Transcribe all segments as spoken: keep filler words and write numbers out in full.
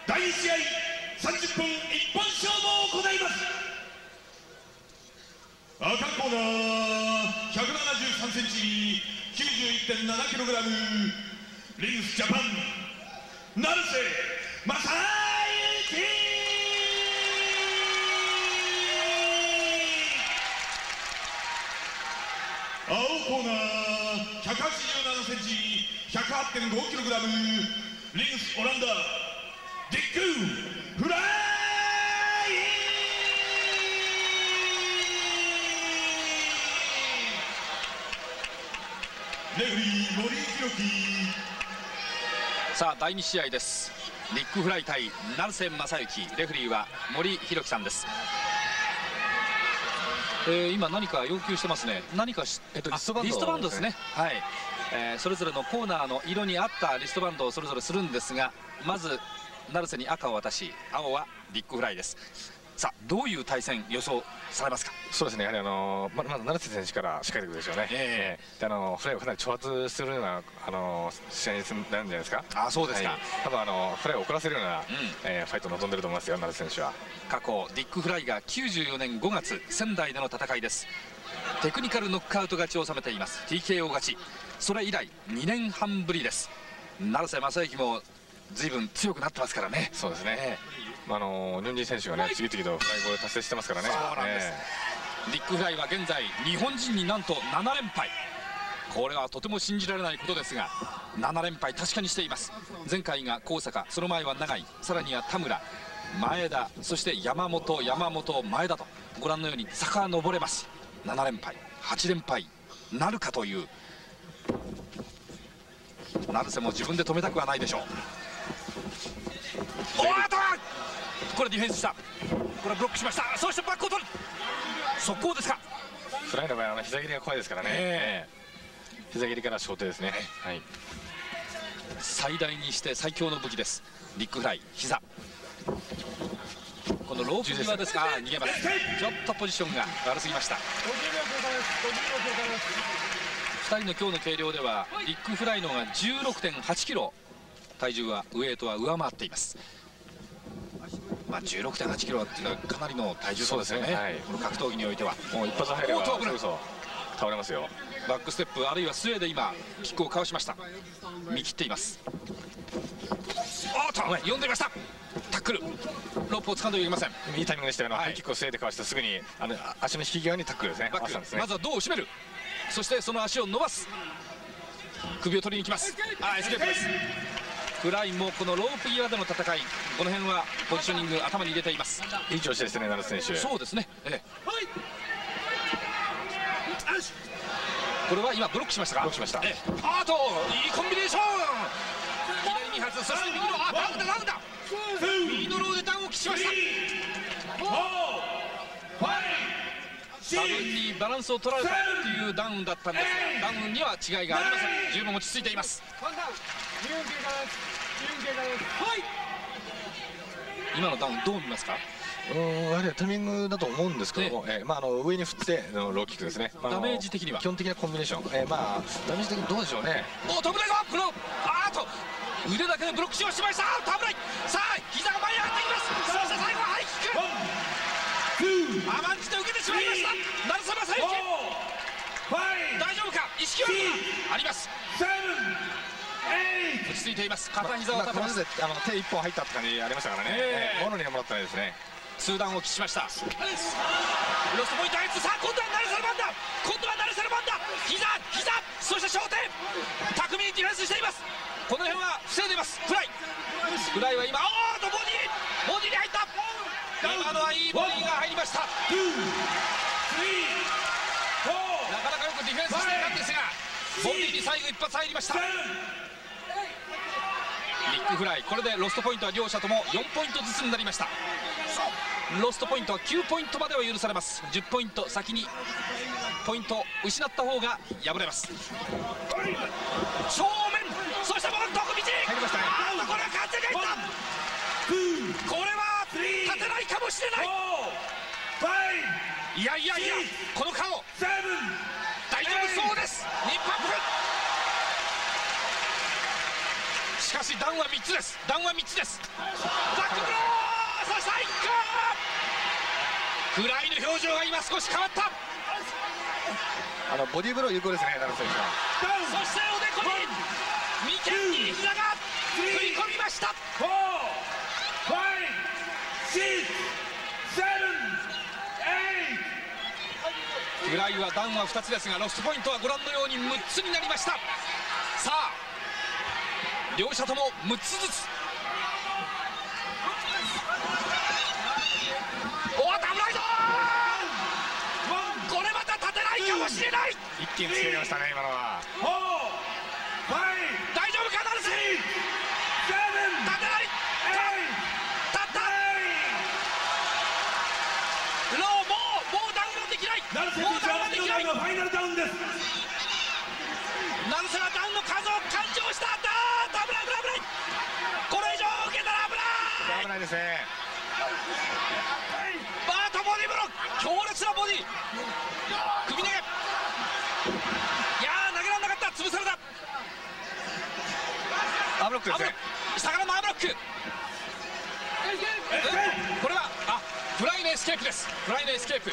だいに試合さんじゅっぷん一本勝負を行います。赤コーナーひゃくななじゅうさんセンチ きゅうじゅういってんななキログラム リングスジャパン成瀬正幸。青コーナーひゃくはちじゅうななセンチ ひゃくはちてんごキログラム リングスオランダディック・フライ。レフリー森弘樹。 さあだいに試合です。ディック・フライ対成瀬正幸。レフリーは森弘樹さんです。えー、今何か要求してますね。何かし、えっと、リストバンド、リストバンドですね。はい、えー、それぞれのコーナーの色に合ったリストバンドをそれぞれするんですが、まず成瀬に赤を渡し、青はディック・フライです。さあどういう対戦予想されますか。 そうですね、やはりあのままず成瀬選手から仕掛けていくでしょうね。えー、であのフライをかなり挑発するようなあの試合になるんじゃないですか。 あ、そうですか。 はい、多分あのフライを遅らせるような、うん、えー、ファイトを望んでいると思いますよ、成瀬選手は。 過去ディック・フライがきゅうじゅうよねんごがつ仙台での戦いです。テクニカルノックアウト勝ちを収めています。 ティーケーオー 勝ち、それ以来にねんはんぶりです。成瀬正幸も随分強くなってますからね。 そうですね、えー、あの日本人選手がね次々とフライゴール達成してますからね。 そうなんです、えー、ディック・フライは現在日本人になんとななれんぱい。これはとても信じられないことですがななれんぱい確かにしています。前回が高坂、その前は永井、さらには田村、前田、そして山本、山本、前田とご覧のように坂は登れます。ななれんぱい、はちれんぱいなるかという。成瀬も自分で止めたくはないでしょう。おーっとこれディフェンスした。これブロックしました。そしてバックを取る。速攻ですか。 フライの場合は膝蹴りが怖いですからね。えー、膝蹴りから小手ですね。はい、 最大にして最強の武器です。ディック・フライ、膝。このロープ際ですが逃げます。ちょっとポジションが悪すぎました。ふたりの今日の計量ではディック・フライのが じゅうろくてんはちキロ、体重はウエイトは上回っています。まあ じゅうろくてんはちキロっていうのはかなりの体重差ですよね。はい、この格闘技においてはもう一発入ればそれこそ倒れますよ。 バックステップあるいはスウェーで今キックをかわしました。見切っています。おっと読んでいました。タックル、ロープを掴んではいけません。 いいタイミングでしたよね。ハイキックをスウェーでかわしてすぐにあの足の引き際にタックルですね。 バック、まずは胴を締める。そしてその足を伸ばす。首を取りに行きます。あ、エスケープです。フライもこのロープ際での戦い、この辺はポジショニング頭に入れています。 いい調子ですね、成瀬選手。 そうですね、ええ、これは今ブロックしましたか。 ブロックしました。 ええ、あといいコンビネーション。左に外す。そして右のあダウンだダウンだ。右のローでダウンを期しました。多分にバランスを取られたというダウンだったんですが、ダウンには違いがありません。十分落ち着いています。今のダウンどう見ますか。 うん、やはりタイミングだと思うんですけども、えーまあ、あの上に振ってのローキックですね。 ダメージ的には基本的なコンビネーション、えー、まあダメージ的にどうでしょうね。 お飛ぶねぞ。このあーと腕だけでブロックしようしました。危ない。さあ膝が前に上がっています。そして最後はハイキック。甘んじて受けてしまいました。成瀬正幸大丈夫か。意識はあります。落ち着いています。片膝を立てます。 あの手一本入ったって感じありましたからね。えー、物にはもらってないですね。 通段を期しました。ロストポイントあいつ。さあ今度は成瀬の番だ。今度は成瀬の番だ。膝膝そして小手巧みにディフェンスしています。この辺は防いでいます。フライフライは今おーっとボディボディに入った。今のはいいボディが入りました。なかなかよくディフェンスしていたんですがボディに最後一発入りました。ディック・フライ、これでロストポイントは両者ともよんポイントずつになりました。ロストポイントはきゅうポイントまでは許されます。じゅっポイント先にポイントを失った方が敗れます。正面そしてもう徳道入りましたね。あーとこれは完全に入った。これは立てないかもしれない。いやいやいやこの顔大丈夫そうです。日本しかしダウンはみっつです。ダウンはみっつです。バックブロー、そして一個フライの表情が今少し変わった。 あのボディーブロー有効ですね、成瀬選手は。 そしておでこに眉間に膝が食い込みました。フライはダウンはふたつですが、ロストポイントはご覧のようにむっつになりました。さあ両者ともむっつずつ。おー、ダブライドこれまた立てないかもしれない。 一気につけましたね、今のは。 大丈夫か、成瀬。立てない。立った。ロー、もうもうダウンはできない。もうダウンはできない。 ファイナルダウンです。 成瀬はダウンの数を勘定した。ダブライブラブライ。これ以上受けたら危ない。 危ないですね。 バートボディブロック、強烈なボディ。首投げ。いやー、投げられなかった。潰された。 アブロックですね。 下からのアブロック。これはあフライのエスケープです。フライのエスケープ。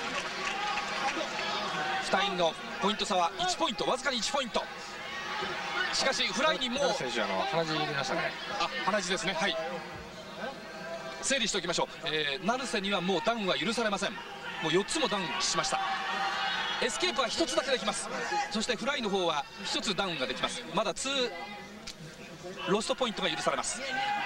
ふたりのポイント差はいちポイント、わずかにいちポイント。しかしフライにもう選手、あの鼻血入れましたね。 あ、鼻血ですね。はい、整理しておきましょう。えー、成瀬にはもうダウンは許されません。もうよっつもダウンしました。エスケープはひとつだけできます。そしてフライの方はひとつダウンができます。まだにロストポイントが許されます。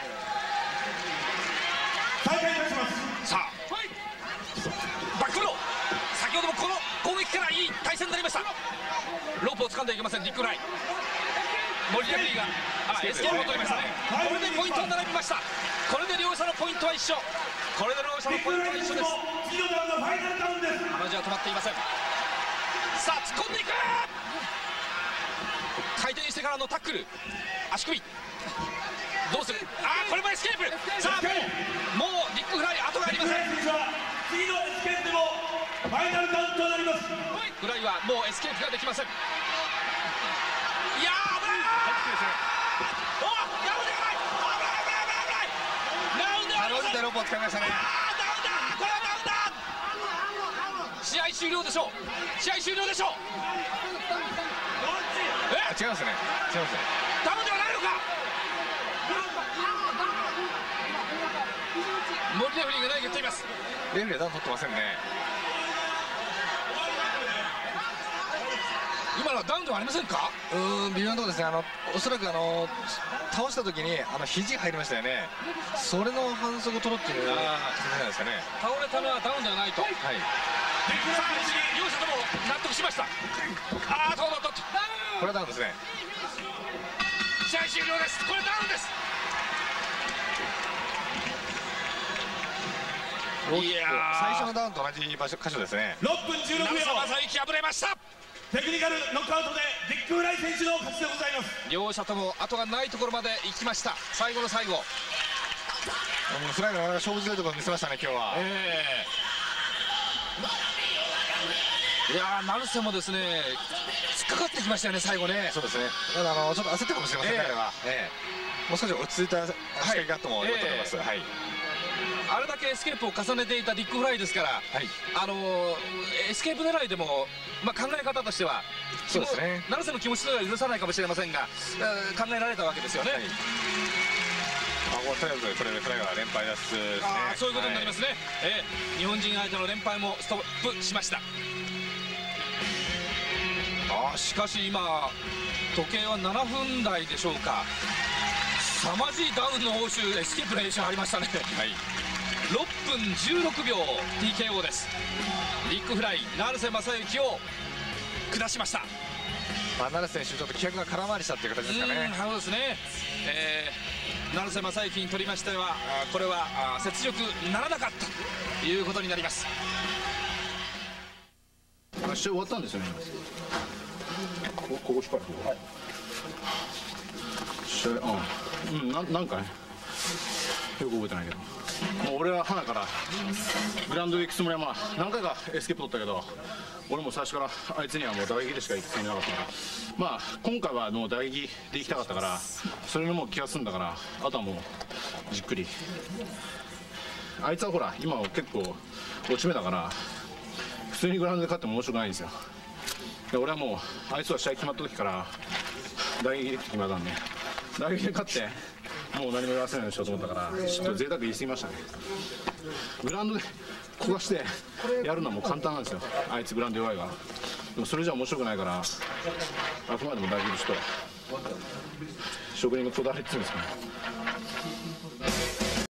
再開いたします。 さあバックブロー、先ほどもこの攻撃からいい対戦になりました。ロープを掴んでいけません、ディック・フライ。森レフェリーがあエスケープを取りましたね。これでポイントに並びました。これで両者のポイントは一緒。これで両者のポイントは一緒です。 次のダウンがファイナルダウンです。 彼女は止まっていません。さあ突っ込んでいく。回転してからのタックル、足首どうする。あー、これもエスケープ。さあもうもうディック・フライ後がありません。 次のエスケープでもファイナルダウンとなります。 フライはもうエスケープができません。いやー、危ない。おー、ダウンではない。危ない危ない危ない危ない。ダウンではありません。 ロープを使いましたね。 あー、ダウンだ。これはダウンだ。試合終了でしょう。試合終了でしょう。え、 違いますね。違いますね。 ダウンではないのか。森レフェリーが何か言っています。 レフェリーはダウン取ってませんね。 今のはダウンではありませんか。 うーん、微妙なところですね。あのおそらくあの倒した時にあの肘入りましたよね。それの反則を取るっていう形なんですかね。 倒れたのはダウンではないと。 はい。 両者とも納得しました。ああ、そうだった。 これはダウンですね。 試合終了です。これダウンです。いやー、 最初のダウンと同じ場所箇所ですね。 ろっぷんじゅうろくびょう。 成瀬正幸敗れました。 テクニカルノックアウトでディック・フライ選手の勝ちでございます。 両者とも後がないところまで行きました。最後の最後。 フライがなかなか勝負強いところを見せましたね、今日は。 えー、いやー、成瀬もですね、突っかかってきましたよね、最後ね。 そうですね。ただあのちょっと焦ったかもしれませんね、 えー、 彼は。えー、もう少し落ち着いた仕掛けがあってもよかったと思います。はい。 あれだけエスケープを重ねていたディック・フライですから、はい、あのー、エスケープ狙いでも、まあ、考え方としてはそうですね、 成瀬の気持ちでは許さないかもしれませんが、考えられたわけですよね。はい、 あ、とりあえずこれでフライは連敗脱出ですね。 あ、そういうことになりますね。はい、えー、日本人相手の連敗もストップしました。あ、しかし今時計はななふん台でしょうか。凄まじいダウンの応酬、エスケープの練習ありましたね。はい、ろっぷんじゅうろくびょう ティーケーオー です。ディック・フライ、成瀬正幸を下しました。 まあ、成瀬選手ちょっと気迫が空回りしたっていう形ですかね。 そうですね、えー、成瀬正幸にとりましてはこれは雪辱ならなかったということになります。 試合終わったんですよね。こここ引っ張る。はい。試合、あ、うん、ななんかね、よく覚えてないけど。 もう俺は花からグラウンドで行くつもりは、まあ何回かエスケープ取ったけど、俺も最初からあいつにはもう打撃でしか行くつもりなかったから、まあ今回はもう打撃で行きたかったから、それのもう気が済んだから、あとはもうじっくり。あいつはほら今は結構落ち目だから、普通にグラウンドで勝っても面白くないんですよ。で俺はもうあいつは試合決まった時から打撃で行くって決まったんで、打撃で勝ってもう何も言わせないようにしようと思ったから、ちょっと贅沢言い過ぎましたね。グラウンドで焦がしてやるのはもう簡単なんですよ。あいつグラウンド弱いから。でもそれじゃ面白くないから、あくまでも打撃と職人のこだわりっていうんですかね、